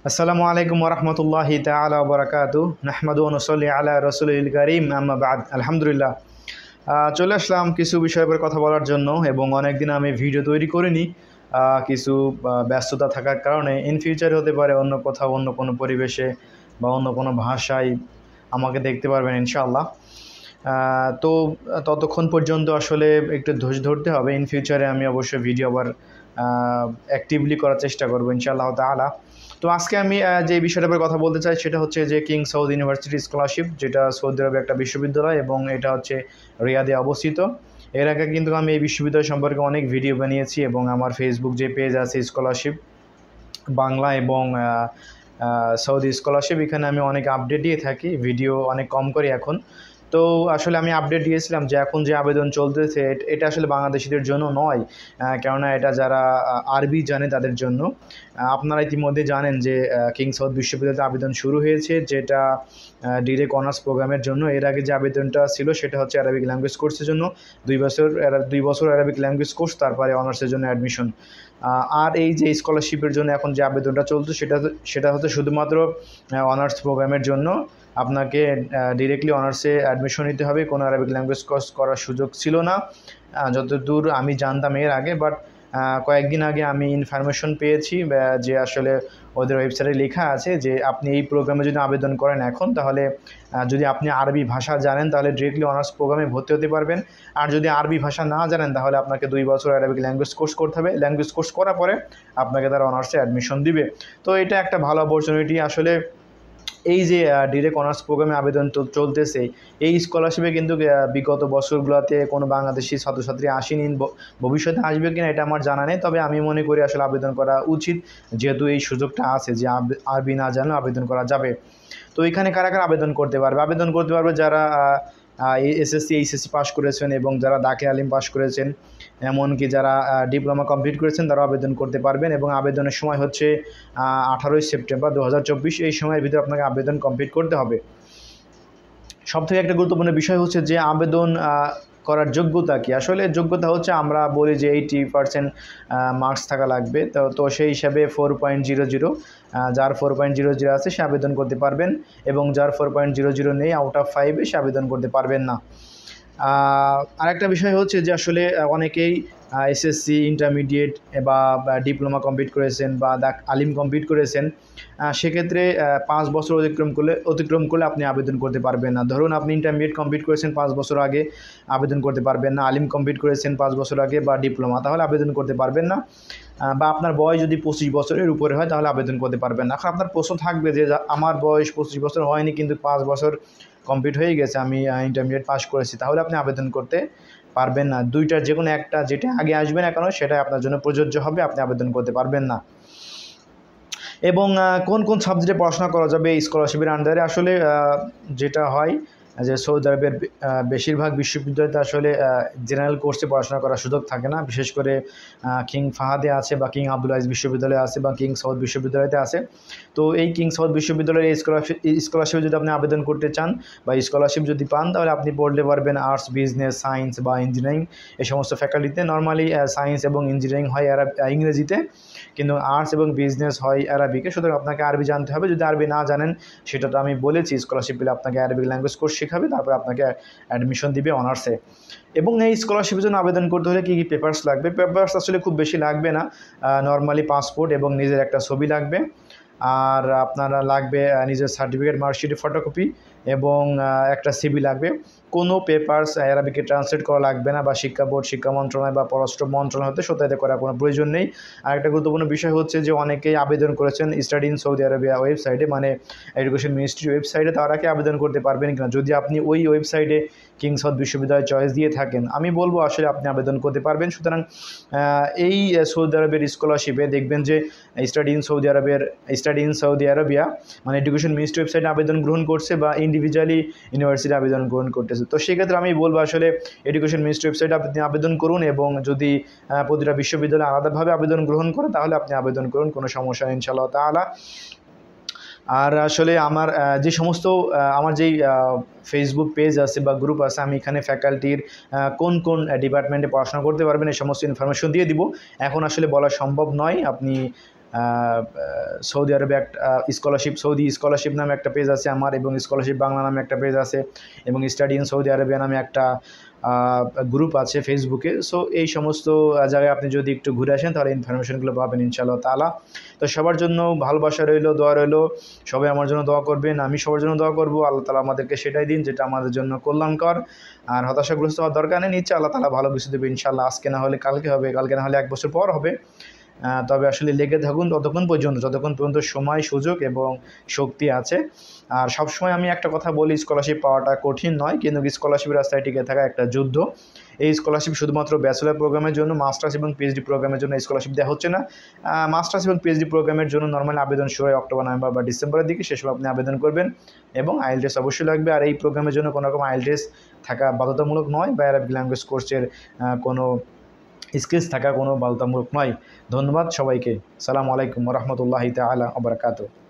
আসসালামু আলাইকুম ওরহমতুল্লাহি তাআলা ওয়া বারাকাতুহু নাহমাদু ওয়া নুসাল্লি আলা রাসূলিল কারীম আম্মা বা'দ। আলহামদুলিল্লাহ, চলে আসলাম কিছু বিষয়ের উপর কথা বলার জন্য। এবং অনেকদিন আমি ভিডিও তৈরি করিনি, কিছু ব্যস্ততা থাকার কারণে। ইন ফিউচারে হতে পারে অন্য কোথাও, অন্য কোনো পরিবেশে বা অন্য কোনো ভাষায় আমাকে দেখতে পারবেন ইনশাআল্লাহ। তো ততক্ষণ পর্যন্ত আসলে একটু ধৈর্য ধরতে হবে। ইন ফিউচারে আমি অবশ্যই ভিডিও আবার অ্যাক্টিভলি করার চেষ্টা করবো ইনশাআল্লাহ তাআলা। তো আজকে আমি যে বিষয়টার উপর কথা বলতে চাই সেটা হচ্ছে যে কিং সাউদ ইউনিভার্সিটি স্কলারশিপ, যেটা সৌদি আরবের একটা বিশ্ববিদ্যালয় এবং এটা হচ্ছে রিয়াদে অবস্থিত। এর আগে কিন্তু আমি এই বিশ্ববিদ্যালয় সম্পর্কে অনেক ভিডিও বানিয়েছি এবং আমার ফেসবুক যে পেজ আছে স্কলারশিপ বাংলা এবং সৌদি স্কলারশিপ, এখানে আমি অনেক আপডেট দিয়ে থাকি, ভিডিও অনেক কম করি এখন। তো আসলে আমি আপডেট দিয়েছিলাম যে এখন যে আবেদন চলতেছে এটা আসলে বাংলাদেশিদের জন্য নয়, কেননা এটা যারা আরবি জানে তাদের জন্য। আপনারা ইতিমধ্যে জানেন যে কিং সাউদ বিশ্ববিদ্যালয়তে আবেদন শুরু হয়েছে, যেটা ডিরেক্ট অনার্স প্রোগ্রামের জন্য। এর আগে যে আবেদনটা ছিল সেটা হচ্ছে অ্যারাবিক ল্যাঙ্গুয়েজ কোর্সের জন্য 2 বছর অ্যারাবিক ল্যাঙ্গুয়েজ কোর্স, তারপরে অনার্সের জন্য অ্যাডমিশন। আর এই যে স্কলারশিপের জন্য এখন যে আবেদনটা চলছে সেটা হচ্ছে শুধুমাত্র অনার্স প্রোগ্রামের জন্য। আপনাকে ডিরেক্টলি অনার্সে অ্যাডমিশন নিতে হবে, কোনো অ্যারাবিক ল্যাঙ্গুয়েজ কোর্স করার সুযোগ ছিল না যতদূর আমি জানতাম এর আগে। বাট কয়েকদিন আগে আমি ইনফরমেশন পেয়েছি যে আসলে ওদের ওয়েবসাইটে লেখা আছে যে আপনি এই প্রোগ্রামে যদি আবেদন করেন এখন, তাহলে যদি আপনি আরবি ভাষা জানেন তাহলে ডিরেক্টলি অনার্স প্রোগ্রামে ভর্তি হতে পারবেন। আর যদি আরবি ভাষা না জানেন তাহলে আপনাকে 2 বছর অ্যারাবিক ল্যাঙ্গুয়েজ কোর্স করতে হবে। ল্যাঙ্গুয়েজ কোর্স করার পরে আপনাকে তারা অনার্সে অ্যাডমিশন দিবে। তো এটা একটা ভালো অপরচুনিটি আসলে। এই যে ডিরেক্ট অনার্স প্রোগ্রামে আবেদন চলতেছে, এই স্কলারশিপে কিন্তু বিগত বছরগুলোতে কোনো বাংলাদেশি ছাত্রছাত্রী আসেনি। ভবিষ্যতে আসবে কিনা এটা আমার জানা নেই, তবে আমি মনে করি আসলে আবেদন করা উচিত, যেহেতু এই সুযোগটা আছে যে আরবি না জানলেও আবেদন করা যাবে। তো এখানে কারা কারা আবেদন করতে পারবে? আবেদন করতে পারবে যারা এসএসসি এইচএসসি পাস করেছেন এবং যারা দাখিল আলিম পাস করেছেন, এমনকি যারা ডিপ্লোমা কমপ্লিট করেছেন তারাও আবেদন করতে পারবেন। এবং আবেদনের সময় হচ্ছে 18ই সেপ্টেম্বর 2024। এই সময়ের ভিতরে আপনাকে আবেদন কমপ্লিট করতে হবে। সবথেকে একটা গুরুত্বপূর্ণ বিষয় হচ্ছে যে আবেদন করার যোগ্যতা কি। আসলে যোগ্যতা হচ্ছে আমরা বলি যে 80% মার্কস থাকা লাগবে। তো সেই হিসাবে 4.00, যার 4.00 আছে সে আবেদন করতে পারবেন, এবং যার 4.00 নেই, আউট অফ 5 সে আবেদন করতে পারবেন না। আরেকটা বিষয় হচ্ছে যে আসলে অনেকেই এসএসসি ইন্টারমিডিয়েট বা ডিপ্লোমা কমপ্লিট করেছেন বা আলিম কমপ্লিট করেছেন, সেক্ষেত্রে 5 বছর অতিক্রম করলে আপনি আবেদন করতে পারবেন না। ধরুন আপনি ইন্টারমিডিয়েট কমপ্লিট করেছেন 5 বছর আগে, আবেদন করতে পারবেন না। আলিম কমপ্লিট করেছেন 5 বছর আগে বা ডিপ্লোমা, তাহলে আবেদন করতে পারবেন না। বা আপনার বয়স যদি 25 বছরের উপরে হয় তাহলে আবেদন করতে পারবেন না। এখন আপনার প্রশ্ন থাকবে যে আমার বয়স 25 বছর হয়নি, কিন্তু 5 বছর কমপ্লিট হয়ে গেছে, আমি ইন্টারমিডিয়েট পাস করেছি, তাহলে আপনি আবেদন করতে পারবেন না। দুইটার যে কোনো একটা, যেটা আগে আসবে না কেন সেটাই আপনার জন্য প্রযোজ্য হবে, আপনি আবেদন করতে পারবেন না। এবং কোন কোন সাবজেক্টে পড়াশোনা করা যাবে এই স্কলারশিপের আন্ডারে? আসলে যেটা হয় যে সৌদি আরবের বেশিরভাগ বিশ্ববিদ্যালয়তে আসলে জেনারেল কোর্সে পড়াশোনা করার সুযোগ থাকে না। বিশেষ করে কিং ফাহাদে আছে বা কিং আব্দুল আজিজ বিশ্ববিদ্যালয়ে আছে বা কিং সাউদ বিশ্ববিদ্যালয়তে আছে। তো এই কিং সাউদ বিশ্ববিদ্যালয়ের স্কলারশিপে যদি আপনি আবেদন করতে চান বা স্কলারশিপ যদি পান, তাহলে আপনি পড়তে পারবেন আর্টস, বিজনেস, সায়েন্স বা ইঞ্জিনিয়ারিং, এই সমস্ত ফ্যাকাল্টিতে। নর্মালি সায়েন্স এবং ইঞ্জিনিয়ারিং হয় ইংরেজিতে, কিন্তু আর্টস এবং বিজনেস হয় আরবিকে। সুতরাং আপনাকে আরবি জানতে হবে। যদি আরবি না জানেন, সেটা তো আমি বলেছি, স্কলারশিপ পেলে আপনাকে আরবিক ল্যাঙ্গুয়েজ কোর্স শেখাবে, তারপর আপনাকে অ্যাডমিশন দিবে অনার্সে। এবং এই স্কলারশিপের জন্য আবেদন করতে হলে কী কী পেপারস লাগবে? পেপারস আসলে খুব বেশি লাগবে না, নর্মালি পাসপোর্ট এবং নিজের একটা ছবি লাগবে। আর আপনারা লাগবে নিজের সার্টিফিকেট, মার্কশিটের ফটোকপি এবং একটা সিভি লাগবে। কোনো পেপারস আরবিকে ট্রান্সলেট করা লাগবে না, বা শিক্ষা বোর্ড, শিক্ষা মন্ত্রণালয় বা পররাষ্ট্র মন্ত্রণালয় হতে সত্যায়িত করার কোনো প্রয়োজন নেই। আরেকটা গুরুত্বপূর্ণ বিষয় হচ্ছে যে অনেকেই আবেদন করেছেন স্টাডি ইন সৌদি আরবিয়া ওয়েবসাইটে, মানে এডুকেশন মিনিস্ট্রি ওয়েবসাইটে, তারা কি আবেদন করতে পারবেন কিনা? যদি আপনি ওই ওয়েবসাইটে কিং সাউদ বিশ্ববিদ্যালয় চয়েস দিয়ে থাকেন, আমি বলবো আসলে আপনি আবেদন করতে পারবেন। সুতরাং এই সৌদি আরবের স্কলারশিপে দেখবেন যে স্টাডি ইন সৌদি আরবিয়া মানে এডুকেশন মিনিস্ট্রি ওয়েবসাইটে আবেদন গ্রহণ করছে বা ইন্ডিভিজুয়ালি ইউনিভার্সিটি আবেদন গ্রহণ করতেছে। তো সেক্ষেত্রে আমি বলবো আসলে এডুকেশন মিনিস্ট্রি ওয়েবসাইটে আপনি আবেদন করুন, এবং যদি প্রতিটা বিশ্ববিদ্যালয়ে আলাদাভাবে আবেদন গ্রহণ করে তাহলে আপনি আবেদন করুন, কোনো সমস্যা নেই ইনশাআল্লাহ তাআলা। আর আসলে যে সমস্ত আমার যেই ফেসবুক পেজ আছে বা গ্রুপ আছে, আমি এখানে ফ্যাকাল্টির কোন কোন ডিপার্টমেন্টে পড়াশোনা করতে পারবেন এই সমস্ত ইনফরমেশন দিয়ে দিব। এখন আসলে বলা সম্ভব নয়, আপনি সৌদি আরবে একটা সৌদি স্কলারশিপ নামে একটা পেজ আছে আমার, এবং স্কলারশিপ বাংলা নামে একটা পেজ আছে, এবং স্টাডি ইন সৌদি আরবিয়া নামে একটা গ্রুপ আছে ফেসবুকে। সো এই সমস্ত জায়গায় আপনি যদি একটু ঘুরে আসেন তাহলে ইনফরমেশনগুলো পাবেন ইনশাআল্লাহ তাআলা। তো সবার জন্য ভালোবাসা রইলো, দোয়া রইলো, সবাই আমার জন্য দোয়া করবেন, আমি সবার জন্য দোয়া করবো। আল্লাহ তাআলা আমাদেরকে সেটাই দিন যেটা আমাদের জন্য কল্যাণকর। আর হতাশাগ্রস্ত হওয়ার দরকার নেই, নিচ্ছে আল্লাহ তাআলা ভালো কিছু দেবে ইনশাআল্লাহ। আজকে না হলে কালকে হবে, কালকে না হলে 1 বছর পর হবে। তবে আসলে লেগে থাকুন যতক্ষণ পর্যন্ত সময়, সুযোগ এবং শক্তি আছে। আর সবসময় আমি একটা কথা বলি, স্কলারশিপ পাওয়াটা কঠিন নয়, কিন্তু স্কলারশিপের রাস্তায় টিকে থাকা একটা যুদ্ধ। এই স্কলারশিপ শুধুমাত্র ব্যাচেলর প্রোগ্রামের জন্য, মাস্টার্স এবং পিএইচডি প্রোগ্রামের জন্য স্কলারশিপ দেওয়া হচ্ছে না। মাস্টার্স এবং পিএইচডি প্রোগ্রামের জন্য নর্মালি আবেদন শুরু হয় অক্টোবর, নভেম্বর বা ডিসেম্বরের দিকে, সেসব আপনি আবেদন করবেন। এবং আইএলটিএস অবশ্যই লাগবে। আর এই প্রোগ্রামের জন্য কোনো রকম আইএলটিএস থাকা বাধ্যতামূলক নয়, বা অ্যারাবিক ল্যাঙ্গুয়েজ কোর্সের কোনো স্কিলস থাকা কোনো বাধ্যতামূলক নয়। ধন্যবাদ সবাইকে। আসসালামু আলাইকুম ওয়া রাহমাতুল্লাহি তাআলা ওয়া বারাকাতুহু।